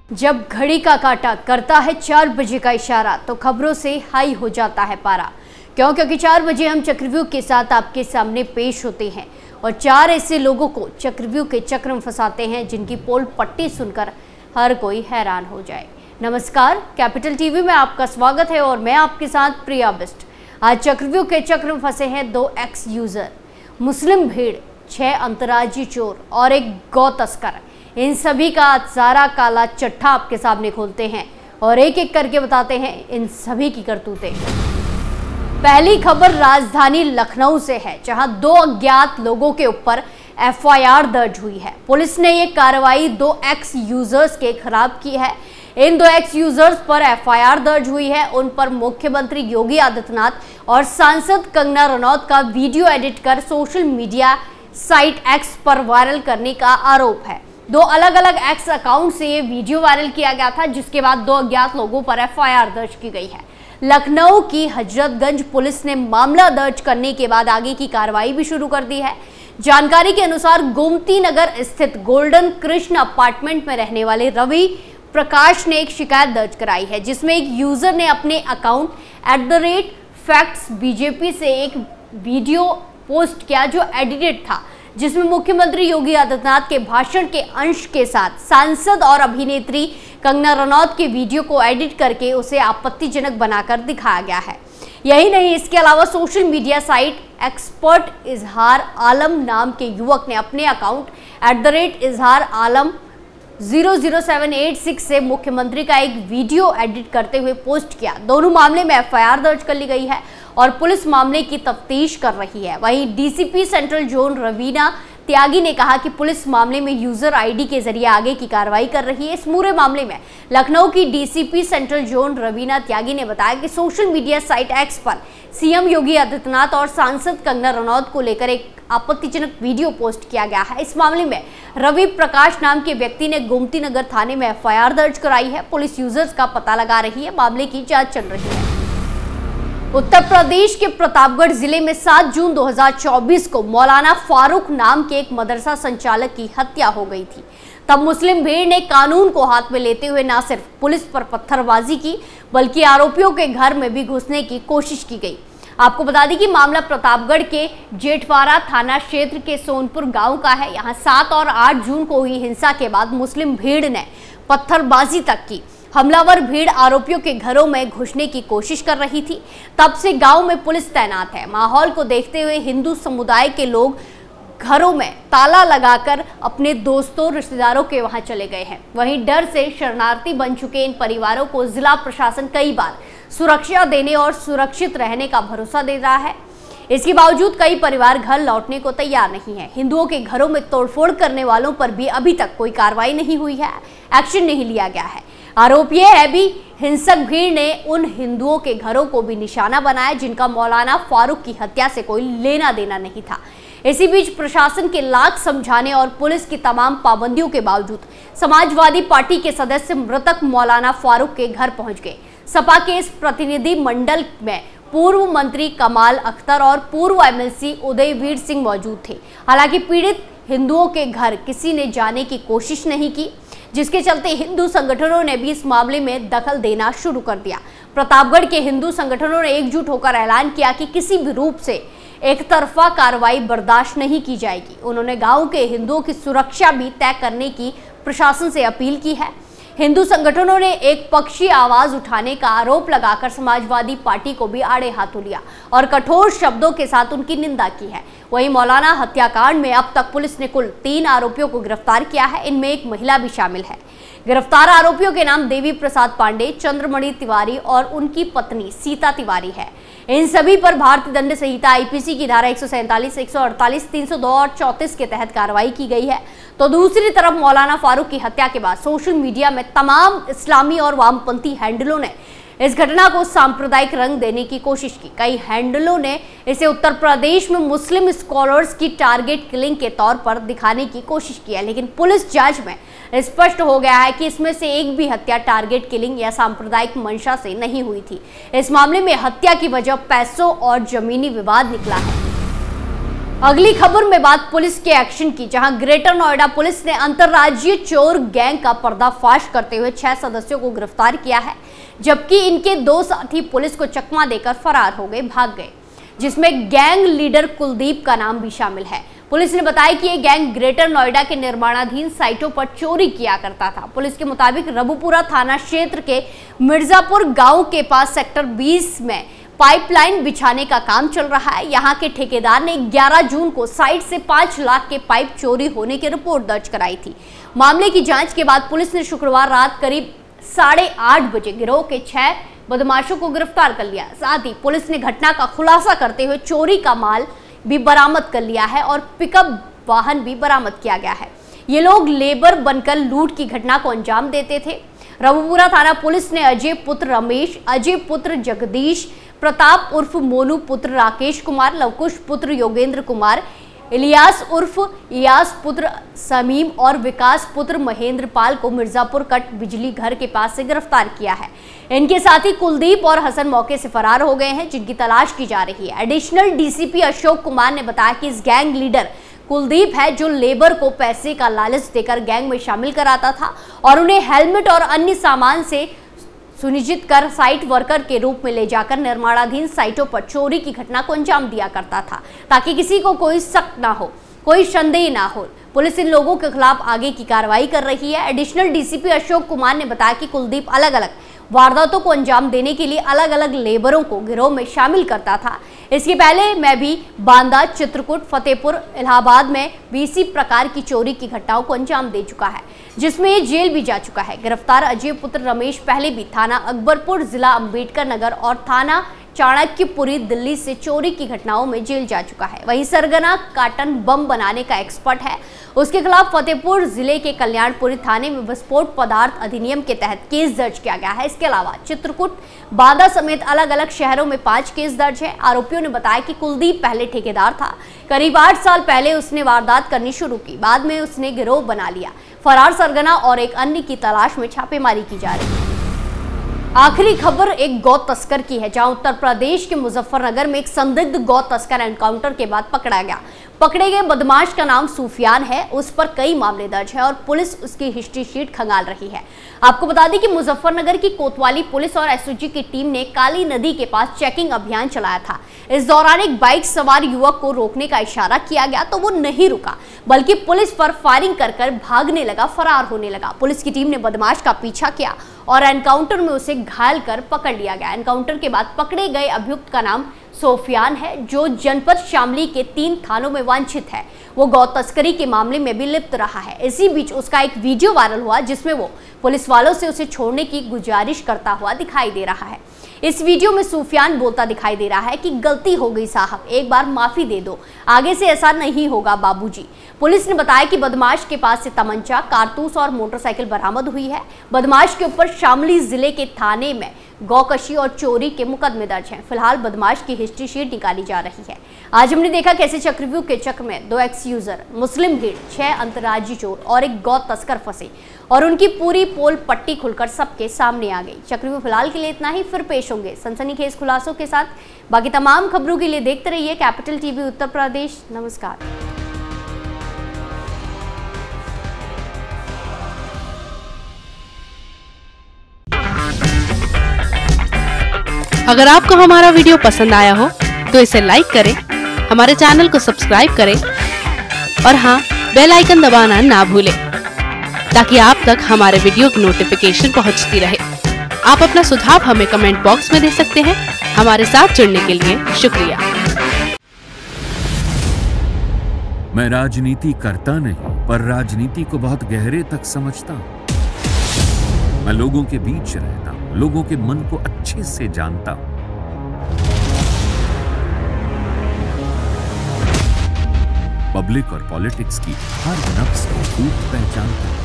जब घड़ी का काटा करता है 4 बजे का इशारा तो खबरों से हाई हो जाता है पारा। क्योंकि 4 बजे हम चक्रव्यूह के साथ आपके सामने पेश होते हैं और 4 ऐसे लोगों को चक्रव्यूह के चक्र में फंसाते हैं जिनकी पोल पट्टी सुनकर हर कोई हैरान हो जाए। नमस्कार, कैपिटल टीवी में आपका स्वागत है और मैं आपके साथ प्रिया बिस्ट। आज चक्रव्यूह के चक्र में फंसे हैं 2 एक्स यूजर, मुस्लिम भीड़, 6 अंतर्राज्यीय चोर और एक गौ तस्कर। इन सभी का सारा काला चट्टा आपके सामने खोलते हैं और एक एक करके बताते हैं इन सभी की करतूतें। पहली खबर राजधानी लखनऊ से है, जहां 2 अज्ञात लोगों के ऊपर एफआईआर दर्ज हुई है। पुलिस ने ये कार्रवाई 2 एक्स यूजर्स के खिलाफ की है। इन 2 एक्स यूजर्स पर एफआईआर दर्ज हुई है। उन पर मुख्यमंत्री योगी आदित्यनाथ और सांसद कंगना रनौत का वीडियो एडिट कर सोशल मीडिया साइट एक्स पर वायरल करने का आरोप है। 2 अलग अलग एक्स अकाउंट से ये वीडियो वायरल किया गया था, जिसके बाद 2 अज्ञात लोगों पर एफआईआर दर्ज की गई है। लखनऊ की हजरतगंज पुलिस ने मामला दर्ज करने के बाद आगे की कार्रवाई भी शुरू कर दी है। जानकारी के अनुसार गोमती नगर स्थित गोल्डन कृष्ण अपार्टमेंट में रहने वाले रवि प्रकाश ने एक शिकायत दर्ज कराई है, जिसमें एक यूजर ने अपने अकाउंट @factsbjp से एक वीडियो पोस्ट किया जो एडिटेड था, जिसमें मुख्यमंत्री योगी आदित्यनाथ के भाषण के अंश के साथ सांसद और अभिनेत्री कंगना रनौत के वीडियो को एडिट करके उसे आपत्तिजनक बनाकर दिखाया गया है। यही नहीं, इसके अलावा सोशल मीडिया साइट एक्सपर्ट इजहार आलम नाम के युवक ने अपने अकाउंट @इजहार आलम 00786 से मुख्यमंत्री का एक वीडियो एडिट करते हुए पोस्ट किया। दोनों मामले में एफआईआर दर्ज कर ली गई है और पुलिस मामले की तफ्तीश कर रही है। वहीं DCP central zone Raveena Tyagi ने कहा कि पुलिस मामले में यूजर आईडी के जरिए आगे की कार्रवाई कर रही है। इस पूरे मामले में लखनऊ की DCP central zone Raveena Tyagi ने बताया कि सोशल मीडिया साइट एक्स पर सीएम योगी आदित्यनाथ और सांसद कंगना रनौत को लेकर एक आपत्तिजनक वीडियो पोस्ट किया गया है। इस मामले में रवि प्रकाश नाम के व्यक्ति ने गोमती नगर थाने में एफआईआर दर्ज कराई है। पुलिस यूजर्स का पता लगा रही है, मामले की जांच चल रही है। उत्तर प्रदेश के प्रतापगढ़ जिले में 7 जून 2024 को मौलाना फारूक नाम के एक मदरसा संचालक की हत्या हो गई थी। तब मुस्लिम भीड़ ने कानून को हाथ में लेते हुए न सिर्फ पुलिस पर पत्थरबाजी की, बल्कि आरोपियों के घर में भी घुसने की कोशिश की गई। आपको बता दें कि मामला प्रतापगढ़ के जेठवाड़ा थाना क्षेत्र के सोनपुर गांव का है। यहां 7 और 8 जून को हुई हिंसा के बाद मुस्लिम भीड़ ने पत्थरबाजी तक की। हमलावर भीड़ आरोपियों के घरों में घुसने की कोशिश कर रही थी। तब से गांव में पुलिस तैनात है। माहौल को देखते हुए हिंदू समुदाय के लोग घरों में ताला लगाकर अपने दोस्तों रिश्तेदारों के वहां चले गए हैं। वहीं डर से शरणार्थी बन चुके इन परिवारों को जिला प्रशासन कई बार सुरक्षा देने और सुरक्षित रहने का भरोसा दे रहा है। इसके बावजूद कई परिवार घर लौटने को तैयार नहीं है। हिंदुओं के घरों में तोड़फोड़ करने वालों पर भी अभी तक कोई कार्रवाई नहीं हुई है, एक्शन नहीं लिया गया है। आरोप यह है भी हिंसक भीड़ ने उन हिंदुओं के घरों को भी निशाना बनाया जिनका मौलाना फारूक की हत्या से कोई लेना देना नहीं था। इसी बीच प्रशासन के लाख समझाने और पुलिस की तमाम पाबंदियों के बावजूद समाजवादी पार्टी के सदस्य मृतक मौलाना फारूक के घर पहुंच गए। सपा के इस प्रतिनिधि मंडल में पूर्व मंत्री कमाल अख्तर और पूर्व एमएलसी उदयवीर सिंह मौजूद थे। हालांकि पीड़ित हिंदुओं के घर किसी ने जाने की कोशिश नहीं की, जिसके चलते हिंदू संगठनों ने भी इस मामले में दखल देना शुरू कर दिया। प्रतापगढ़ के हिंदू संगठनों ने एकजुट होकर ऐलान किया कि किसी भी रूप से एक तरफा कार्रवाई बर्दाश्त नहीं की जाएगी। उन्होंने गांव के हिंदुओं की सुरक्षा भी तय करने की प्रशासन से अपील की है। हिंदू संगठनों ने एक पक्षी आवाज उठाने का आरोप लगाकर समाजवादी पार्टी को भी आड़े हाथों लिया और कठोर शब्दों के साथ उनकी निंदा की है। वहीं मौलाना हत्याकांड में अब तक पुलिस ने कुल 3 आरोपियों को गिरफ्तार किया है। इनमें एक महिला भी शामिल है। गिरफ्तार आरोपियों के नाम देवी प्रसाद पांडे, चंद्रमणि तिवारी और उनकी पत्नी सीता तिवारी है। इन सभी पर भारतीय दंड संहिता आईपीसी की धारा 147, 148, 302 और 34 के तहत कार्रवाई की गई है। तो दूसरी तरफ मौलाना फारूक की हत्या के बाद सोशल मीडिया में तमाम इस्लामी और वामपंथी हैंडलों ने इस घटना को सांप्रदायिक रंग देने की कोशिश की। कई हैंडलों ने इसे उत्तर प्रदेश में मुस्लिम स्कॉलर्स की टारगेट किलिंग के तौर पर दिखाने की कोशिश की है, लेकिन पुलिस जांच में स्पष्ट हो गया है कि इसमें से एक भी हत्या टारगेट किलिंग या सांप्रदायिक मंशा से नहीं हुई थी। इस मामले में हत्या की वजह पैसों और जमीनी विवाद निकला है। अगली खबर में बात पुलिस के एक्शन की, जहां ग्रेटर नोएडा पुलिस ने अंतरराज्यीय चोर गैंग का पर्दाफाश करते हुए 6 सदस्यों को गिरफ्तार किया है, जबकि इनके 2 साथी पुलिस को चकमा देकर फरार हो गए, भाग गए, जिसमें गैंग लीडर कुलदीप का नाम भी शामिल है। पुलिस ने बताया कि यह गैंग ग्रेटर नोएडा के निर्माणाधीन साइटों पर चोरी किया करता था। पुलिस के मुताबिक रबुपुरा थाना क्षेत्र के मिर्जापुर गांव के पास सेक्टर 20 में पाइपलाइन बिछाने का काम चल रहा है। यहां के ठेकेदार ने 11 जून को साइट से 5 लाख के पाइप चोरी होने की रिपोर्ट दर्ज कराई थी। मामले की जांच के बाद पुलिस ने शुक्रवार रात करीब 8:30 बजे गिरोह के 6 बदमाशों को गिरफ्तार कर लिया। साथ ही पुलिस ने घटना का खुलासा करते हुए चोरी का माल भी बरामद कर लिया है और पिकअप वाहन भी बरामद किया गया है। ये लोग लेबर बनकर लूट की घटना को अंजाम देते थे। रबुपुरा थाना पुलिस ने अजय पुत्र रमेश, अजय पुत्र जगदीश, प्रताप उर्फ मोनू पुत्र राकेश कुमार, लवकुश पुत्र योगेंद्र कुमार, इलियास उर्फ इयास पुत्र समीम और विकास पुत्र महेंद्र पाल को मिर्जापुर कट बिजली घर के पास से गिरफ्तार किया है। इनके साथी कुलदीप और हसन मौके से फरार हो गए हैं, जिनकी तलाश की जा रही है। एडिशनल डीसीपी अशोक कुमार ने बताया कि इस गैंग लीडर कुलदीप है, जो लेबर को पैसे का लालच देकर गैंग में शामिल कराता था और उन्हें हेलमेट और अन्य सामान से सुनिश्चित कर साइट वर्कर के रूप में ले जाकर निर्माणाधीन साइटों पर चोरी की घटना को अंजाम दिया करता था, ताकि किसी को कोई शक ना हो, कोई संदेह ना हो। पुलिस इन लोगों के खिलाफ आगे की कार्रवाई कर रही है। एडिशनल डीसीपी अशोक कुमार ने बताया कि कुलदीप अलग अलग वारदातों को अंजाम देने के लिए अलग अलग लेबरों को गिरोह में शामिल करता था। इसके पहले मैं भी बांदा, चित्रकूट, फतेहपुर, इलाहाबाद में भी इसी प्रकार की चोरी की घटनाओं को अंजाम दे चुका है, जिसमें ये जेल भी जा चुका है। गिरफ्तार अजय पुत्र रमेश पहले भी थाना अकबरपुर, जिला अंबेडकर नगर और थाना चाणक्यपुरी दिल्ली से चोरी की घटनाओं में जेल जा चुका है। वहीं सरगना काटन बम बनाने का एक्सपर्ट है। उसके खिलाफ फतेहपुर जिले के कल्याणपुरी थाने में विस्फोट पदार्थ अधिनियम के तहत केस दर्ज किया गया है। इसके अलावा चित्रकूट, बांदा समेत अलग अलग शहरों में 5 केस दर्ज है। आरोपियों ने बताया कि कुलदीप पहले ठेकेदार था। करीब 8 साल पहले उसने वारदात करनी शुरू की, बाद में उसने गिरोह बना लिया। फरार सरगना और एक अन्य की तलाश में छापेमारी की जा रही है। आखिरी खबर एक गौ तस्कर की है, जहां उत्तर प्रदेश के मुजफ्फरनगर में एक संदिग्ध गौ तस्कर एनकाउंटर के बाद पकड़ा गया। पकड़े गए बदमाश का नाम सूफियान है। उस पर कई मामले दर्ज है और पुलिस उसकी हिस्ट्री शीट खंगाल रही है। आपको बता दें कि मुजफ्फरनगर की कोतवाली पुलिस और एसओजी की टीम ने काली नदी के पास चेकिंग अभियान चलाया था। इस दौरान एक बाइक सवार युवक को रोकने का इशारा किया गया तो वो नहीं रुका, बल्कि पुलिस पर फायरिंग कर भागने लगा, फरार होने लगा। पुलिस की टीम ने बदमाश का पीछा किया और एनकाउंटर में उसे घायल कर पकड़ लिया गया। एनकाउंटर के बाद पकड़े गए अभियुक्त का नाम सूफियान है, जो जनपद शामली के 3 थानों में वांछित है। वो गौ तस्करी के मामले में भी लिप्त रहा है। इसी बीच उसका एक वीडियो वायरल हुआ, जिसमें वो पुलिस वालों से उसे छोड़ने की गुजारिश करता हुआ दिखाई दे रहा है। इस वीडियो में सूफियान बोलता दिखाई दे रहा है कि गलती हो गई साहब, एक बार माफी दे दो, आगे से ऐसा नहीं होगा बाबूजी। पुलिस ने बताया कि बदमाश के पास से तमंचा, कारतूस और मोटरसाइकिल बरामद हुई है। बदमाश के ऊपर शामली जिले के थाने में गौकशी और चोरी के मुकदमे दर्ज हैं। फिलहाल बदमाश की हिस्ट्री शीट निकाली जा रही है। आज हमने देखा कैसे चक्रव्यूह के चक्र में 2 एक्स यूजर, मुस्लिम भीड़, 6 अंतर्राज्यीय चोर और एक गौ तस्कर फंसे और उनकी पूरी पोल पट्टी खुलकर सबके सामने आ गई। चक्रव्यूह फिलहाल के लिए इतना ही, फिर पेश होंगे सनसनीखेज खुलासों के साथ। बाकी तमाम खबरों के लिए देखते रहिए कैपिटल टीवी उत्तर प्रदेश। नमस्कार। अगर आपको हमारा वीडियो पसंद आया हो तो इसे लाइक करें, हमारे चैनल को सब्सक्राइब करें और हाँ, बेल आइकन दबाना ना भूलें, ताकि आप तक हमारे वीडियो की नोटिफिकेशन पहुंचती रहे। आप अपना सुझाव हमें कमेंट बॉक्स में दे सकते हैं। हमारे साथ जुड़ने के लिए शुक्रिया। मैं राजनीति करता नहीं, पर राजनीति को बहुत गहरे तक समझता हूं। मैं लोगों के बीच रहता हूं, लोगों के मन को अच्छे से जानता हूं। पब्लिक और पॉलिटिक्स की हर नब्ज को खूब पहचानता हूं।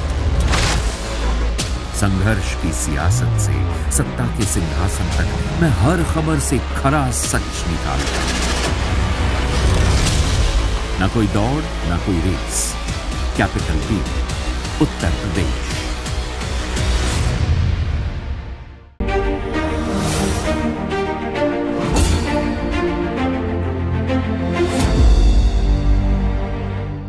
संघर्ष की सियासत से सत्ता के सिंहासन तक मैं हर खबर से खरा सच निकालता हूं। ना कोई दौड़, ना कोई रेस। कैपिटल टीवी, उत्तर प्रदेश।